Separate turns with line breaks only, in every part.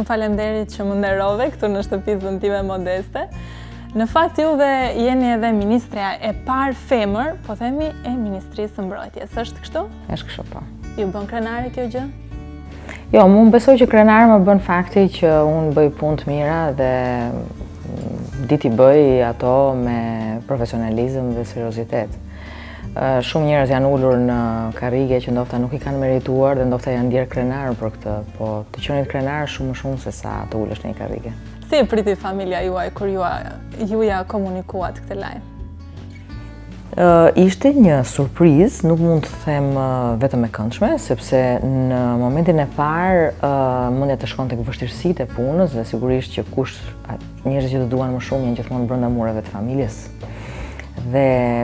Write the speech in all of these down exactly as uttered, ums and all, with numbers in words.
falemnderit që më nderove këtu në shtëpisën time modeste. Në fakt juve jeni edhe ministreja e parë femër, po themi e Ministrisë së Mbrojtjes. Është kështu?
Është kështu, po.
Ju bën krenare kjo gjë?
Jo, mu më besoj që krenare më bën fakti që unë bëj punë të mira dhe diti bëj ato me profesionalizëm dhe seriozitet. Shumë njerëz janë ullur në karrige që ndofta nuk i kanë merituar dhe ndofta janë ndjerë krenar për këtë, po të qenit krenar shumë më shumë se sa të ullësh në një karrige.
Si e priti familja juaj kur ju ja komunikuat këtë lajm?
Ishte një surprizë, nuk mund të them vetëm e këndshme, sepse në momentin e parë mundja të shkon tek vështirësitë e punës dhe sigurisht që kush njerëzit që të duan më shumë janë gjithmonë brenda mureve të familjes. Dhe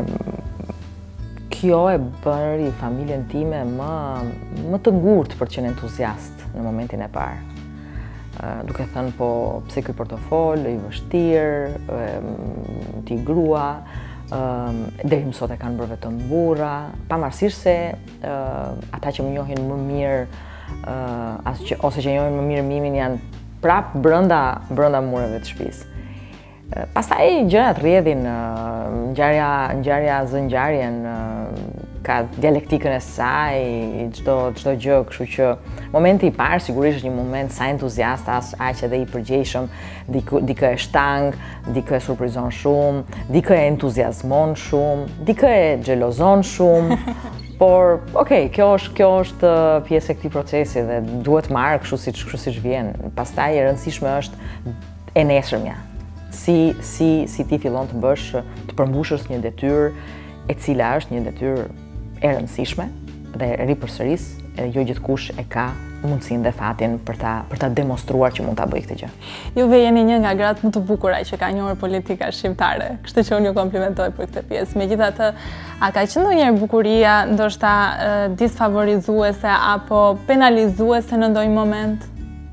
kjo e bëri familjen time më, më të ngurtë për të qenë entuziast në momentin e parë. Uh, duke thënë po pse ky portofol, i vështirë, ti grua, uh, deri më sot e kanë bërë vetëm burra, pavarësisht se uh, ata që më njohin më mirë, uh, as që, ose që njohin më mirë mimin janë prap brenda brenda mureve të shtëpisë. Uh, pastaj gjërat rrjedhin, uh, ngjarja ngjarja zë ngjarjen, uh, ka dialektikën e saj, çdo çdo gjë, kështu që momenti i parë sigurisht është një moment sa entuziast, as aq edhe i përgjegjshëm, dikë e shtang, dikë e surprizon shumë, dikë e entuziazmon shumë, dikë e xhelozon shumë. Por, okay, kjo është kjo është pjesë e këtij procesi dhe duhet marrë kështu siç kështu siç vjen. Pastaj e rëndësishme është e nesërmja. Si si si ti fillon të bësh, të përmbushësh një detyrë e cila është një detyrë e rëndësishme dhe ripërsëris, jo gjithkush e ka mundësinë dhe fatin për ta për ta demonstruar që mund ta bëjë këtë gjë.
Juve jeni një nga gratë më të bukura që ka njohur politika shqiptare, kështu që unë ju komplimentoj për këtë pjesë. Megjithatë, a ka qenë ndonjëherë bukuria ndoshta disfavorizuese apo penalizuese në ndonjë moment?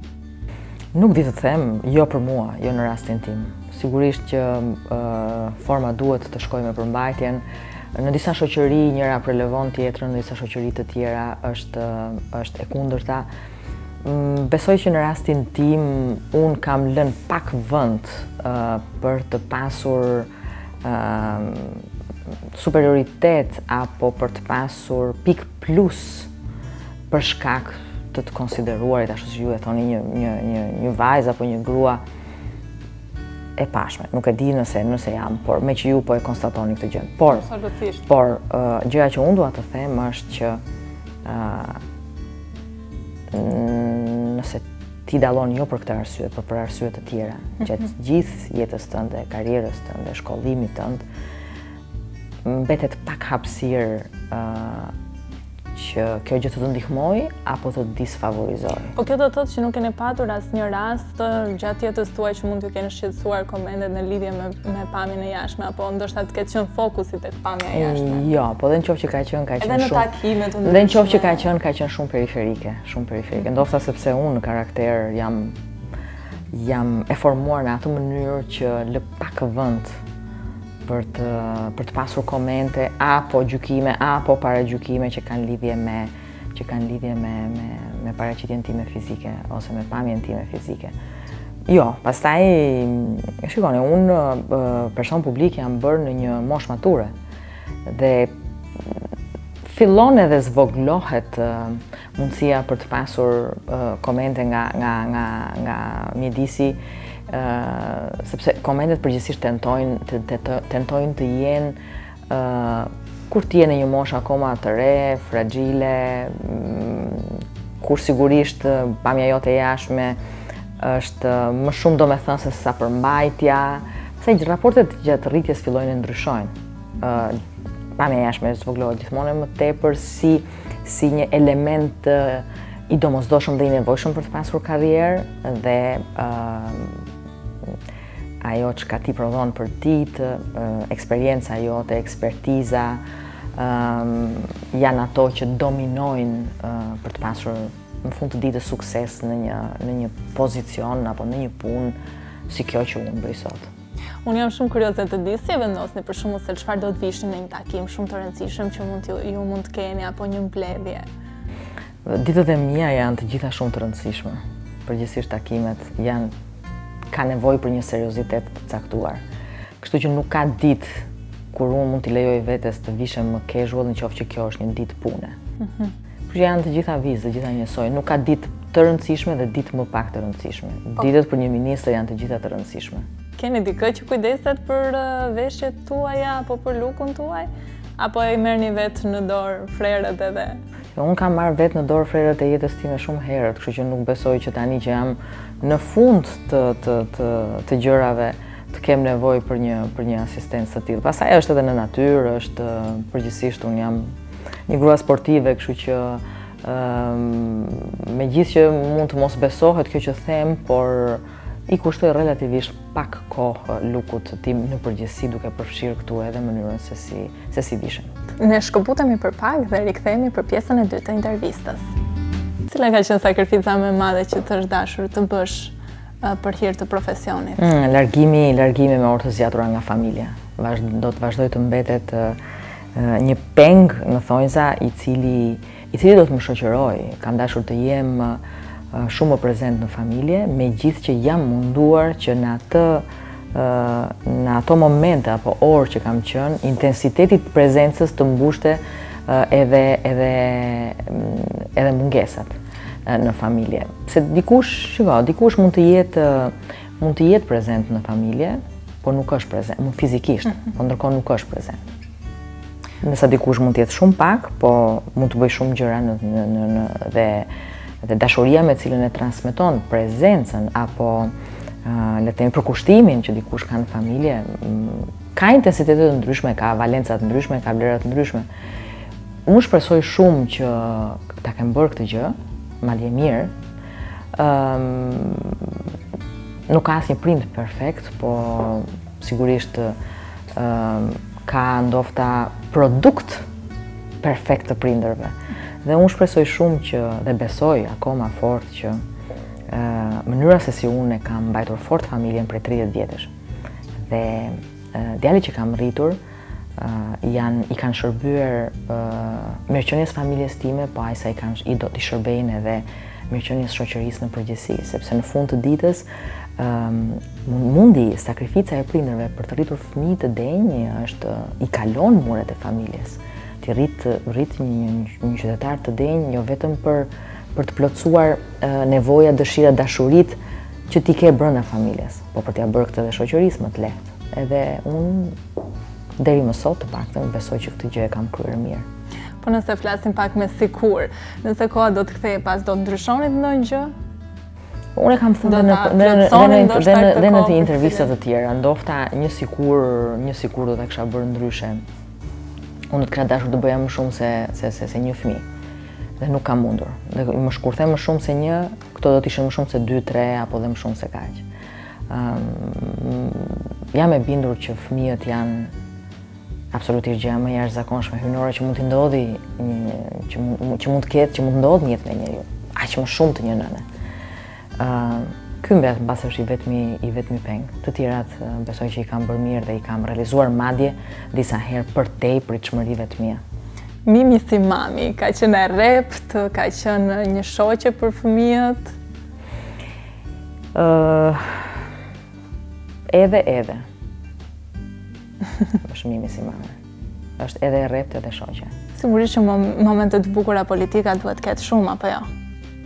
Nuk di të them, jo për mua, jo në rastin tim. Sigurisht që uh, forma duhet të shkojë me përmbajtjen. Në disa shoqëri njëra prelevon tjetrën, në disa shoqëri të tjera është është e kundërta. Besoj që në rastin tim unë kam lënë pak vend uh, për të pasur uh, superioritet apo për të pasur pik plus për shkak të të konsideruarit, ashtu si ju e thoni, një një një një vajzë apo një grua e pashme. Nuk e di nëse nëse jam, por me që ju po e konstatoni këtë gjë. Por, por uh, gjëja që unë dua të them është që uh, nëse ti dallon jo për këtë arsye, por për arsye të tjera, gjatë gjithë jetës tënde, karrierës tënde, shkollimit tënd, mbetet pak hapësirë uh, që kjo gjë të të ndihmoj apo të të disfavorizoj.
Po kjo do të thotë që nuk keni patur asnjë rast gjatë jetës tuaj që mund t'ju keni shqetësuar komentet në lidhje me, me pamjen e jashtme, apo ndoshta të ketë qenë fokusi tek pamja e jashtme?
Jo, po dhe në qoftë që ka qenë ka qenë shumë.
Edhe në takimet u
Dhe në qoftë që ka qenë ka qenë shumë periferike, shumë periferike. Ndoshta sepse unë në karakter jam jam e formuar në atë mënyrë që lë pak vend për të, për të pasur komente apo gjykime apo paragjykime që kanë lidhje me që kanë lidhje me me me paraqitjen time fizike ose me pamjen time fizike. Jo, pastaj shikoni, unë person publik jam bërë në një moshë mature dhe fillon edhe zvoglohet uh, mundësia për të pasur uh, komente nga nga nga nga mjedisi. Uh, sepse komentet përgjithsisht tentojnë të, të, tentojnë të jenë uh, kur ti je në një moshë akoma të re, fragjile, um, kur sigurisht uh, pamja jote e jashtme është uh, më shumë domethënëse se sa përmbajtja, se raportet gjatë rritjes fillojnë të ndryshojnë. Uh, pamja e jashtme zvoglohet gjithmonë më tepër si si një element uh, i domosdoshëm dhe i nevojshëm për të pasur karrierë dhe uh, ajo që ka ti prodhon për ditë, eksperienca jote, ekspertiza, um, janë ato që dominojnë uh, për të pasur në fund të ditës sukses në një, në një pozicion apo në një punë si kjo që unë bëj sot.
Unë jam shumë kurioze të di si e vendosni për shembull se çfarë do të vishni në një takim shumë të rëndësishëm që mund ju, ju mund të keni apo një mbledhje.
Ditët e mia janë të gjitha shumë të rëndësishme. përgjithsisht takimet janë ka nevojë për një seriozitet të caktuar. Kështu që nuk ka ditë kur unë mund t'i lejoj vetes të vishem më casual në qoftë që kjo është një ditë pune.
Mhm.
Kështu që janë të gjitha vizë, të gjitha njësoj. Nuk ka ditë të rëndësishme dhe ditë më pak të rëndësishme. Ditët për një ministër janë të gjitha të rëndësishme.
Keni dikë që kujdeset për veshjet tuaja apo për lukun tuaj? Apo e merrni vetë në dorë frerët edhe?
Jo, unë kam marrë vetë në dorë frerët e jetës time shumë herët, kështu që nuk besoj që tani që jam në fund të, të, të, të gjërave të kem nevojë për një, për një asistencë të tillë. Pastaj është edhe në natyrë, është përgjithsisht unë jam një grua sportive, kështu që um, megjithë që mund të mos besohet kjo që them, por i kushtoj relativisht pak kohë lukut tim në përgjithësi duke përfshirë këtu edhe mënyrën se si, se si vishem.
Ne shkëputemi për pak dhe rikthehemi për pjesën e dytë të intervistës. Cila ka qenë sakrifica më e madhe që të është dashur të bësh uh, për hir të profesionit?
Mm, largimi, largimi me orë të zgjatura nga familja. Vazhd, do të vazhdoj të mbetet uh, uh, një peng në thonjza i cili, i cili do të më shoqëroj. Kam dashur të jem uh, shumë më prezent në familje, me gjithë që jam munduar që në atë në ato momente apo orë që kam qënë, intensitetit prezencës të mbushte edhe, edhe, edhe mungesat në familje. Se dikush, shiko, dikush mund të jetë, mund të jetë prezent në familje, por nuk është prezent, mund fizikisht, por ndërkohë nuk është prezent. Nësa dikush mund të jetë shumë pak, po mund të bëj shumë gjëra në, në, në, në, dhe dhe dashuria me cilën e transmeton prezencën apo uh, le të themi përkushtimin që dikush ka në familje, um, ka intensitete të ndryshme, ka valenca të ndryshme, ka vlera të ndryshme. Unë shpresoj shumë që ta kem bërë këtë gjë, madje mirë. Um, nuk ka asnjë prind perfekt, po sigurisht um, ka ndofta produkt perfekt të prindërve. Dhe unë shpresoj shumë që, dhe besoj akoma fort që uh, mënyra se si unë e kam mbajtur fort familjen prej tridhjetë vjetësh. Dhe uh, djalit që kam rritur uh, janë, i kanë shërbyer uh, mirëqenies familjes time, po ai sa i kanë i do t'i shërbejnë edhe mirëqenies shoqërisë në përgjithësi, sepse në fund të ditës um, mundi sakrifica e prindërve për të rritur fëmijë të denj është i kalon muret e familjes. Ti rrit, rrit një, një qytetar të denj, jo vetëm për, për të plotësuar uh, nevoja, dëshira, dashurit që ti ke brenda familjes, po për t'ja bërë këtë dhe shoqërisë më të lehtë. Edhe unë, deri më sot të paktën, besoj që këtë gjë e kam kryer mirë.
Po nëse flasim pak me sikur, nëse koha do të kthehej pas, do të ndryshonit ndonjë gjë?
Unë e kam thënë dhe në të intervistat të tjera, ndofta një sikur, një sikur do ta kisha bërë ndryshe. Unë të kisha dashur të bëja më shumë se, se, se, se një fëmijë. Dhe nuk kam mundur. Dhe më shkurthe më shumë se një, këto do të ishin më shumë se dy, tre, apo dhe më shumë se kaq. Um, jam e bindur që fëmijët janë absolutisht gjëja më jashtëzakonshme hyjnore që mund t'i ndodhi, që, që mund të ketë, që mund të ndodhë në jetën e njeriu. Aq më shumë të një nëne. Uh, Ky mbet mbas është i vetmi i vetmi peng. Të tjerat besoj që i kam bërë mirë dhe i kam realizuar madje disa herë për tej pritshmërive të mia.
Mimi si mami, ka qenë e rept, ka qenë një shoqe për fëmijët?
Uh, edhe edhe. Është Mimi si mami. Është edhe e rept edhe shoqe.
Sigurisht që momentet të bukura politika duhet ketë shumë, apo jo?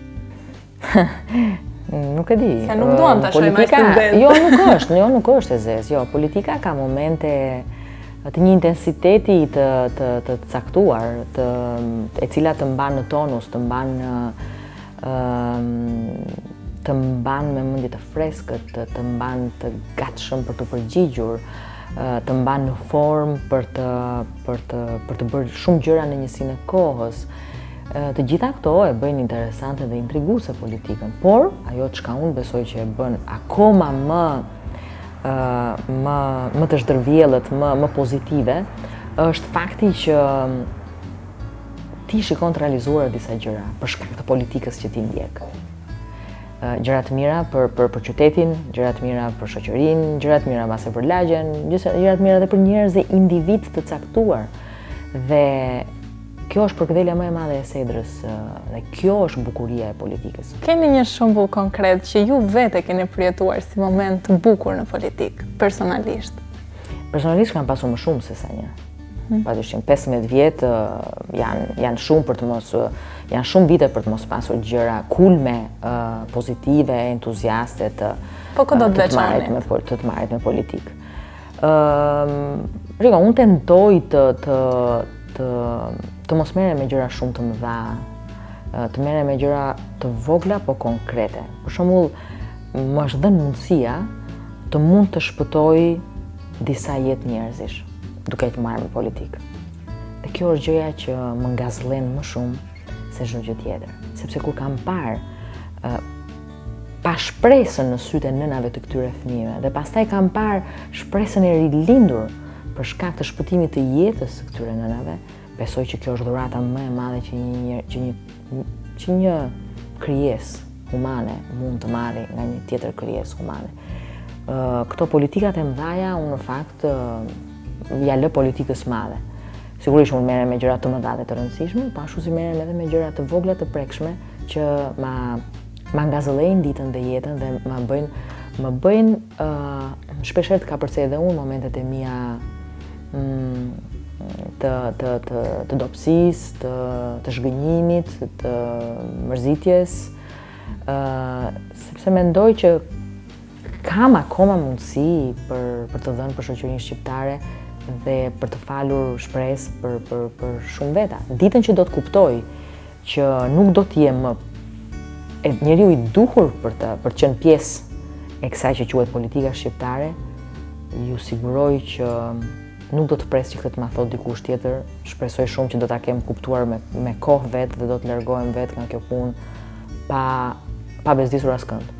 Nuk e di.
Se nuk duam ta shojmë aq të zezë.
Jo, nuk është, jo, nuk është e zezë. Jo, politika ka momente të një intensiteti të të të caktuar, të e cila të mban në tonus, të mban ëm të mban me mendje të freskët, të, të mban të gatshëm për të përgjigjur, të mban në formë për të për të për të bërë shumë gjëra në njësinë e kohës. Të gjitha këto e bëjnë interesante dhe intriguese politikën, por ajo çka unë besoj që e bën akoma më uh, më më të zhdërvjellët, më më pozitive, është fakti që ti shikon të realizuar disa gjëra për shkak të politikës që ti ndjek. Uh, gjëra të mira për për për qytetin, gjëra të mira për shoqërinë, gjëra të mira mbase për lagjen, gjëra të mira edhe për njerëz dhe individ të caktuar. Dhe kjo është përkëdhelja më e madhe e Sedrës dhe kjo është bukuria e politikës.
Keni një shembull konkret që ju vete keni përjetuar si moment të bukur në politikë, personalisht?
Personalisht kam pasur më shumë se sa një. Hmm. Padyshim, pesëmbëdhjetë vjetë janë, janë shumë për të mos, janë shumë vite për të mos pasur gjëra kulme, uh, pozitive, entuziaste të,
po, uh, do të,
të, të marrit me, të të marrit me politikë. Uh, Rika, unë tentoj të, të, të, të mos merre me gjëra shumë të mëdha, të merre me gjëra të vogla po konkrete. Për shembull, më është dhënë mundësia të mund të shpëtoj disa jetë njerëzish duke të marrë me politikë. Dhe kjo është gjëja që më ngazëllen më shumë se çdo gjë tjetër. Sepse kur kam parë uh, pa shpresën në sytë e nënave të këtyre fëmijëve dhe pastaj kam parë shpresën e rilindur për shkak të shpëtimit të jetës së këtyre nënave, besoj që kjo është dhurata më e madhe që një, që një, që një krijesë humane mund të marrë nga një tjetër krijesë humane. Uh, këto politikat e mëdhaja, unë në fakt uh, ja lë politikës madhe. Sigurisht unë merrem me gjëra të mëdha dhe të rëndësishme, po ashtu si merrem edhe me gjëra të vogla të prekshme që ma ma ngazëllejnë ditën dhe jetën dhe ma bëjnë më bëjnë uh, shpeshherë të kapërcej edhe unë momentet e mia mm, të të të të dobësisë, të të zhgënjimit, të mërzitjes, uh, sepse mendoj që kam akoma mundësi për për të dhënë për shoqërinë shqiptare dhe për të falur shpresë për për për shumë veta. Ditën që do të kuptoj që nuk do të jem më e njeriu i duhur për të për të qenë pjesë e kësaj që quhet politika shqiptare, ju siguroj që nuk do të pres që këtë ma thot dikush tjetër. Shpresoj shumë që do ta kem kuptuar me me kohë vetë dhe do të largohem vetë nga kjo punë pa pa bezdisur askënd.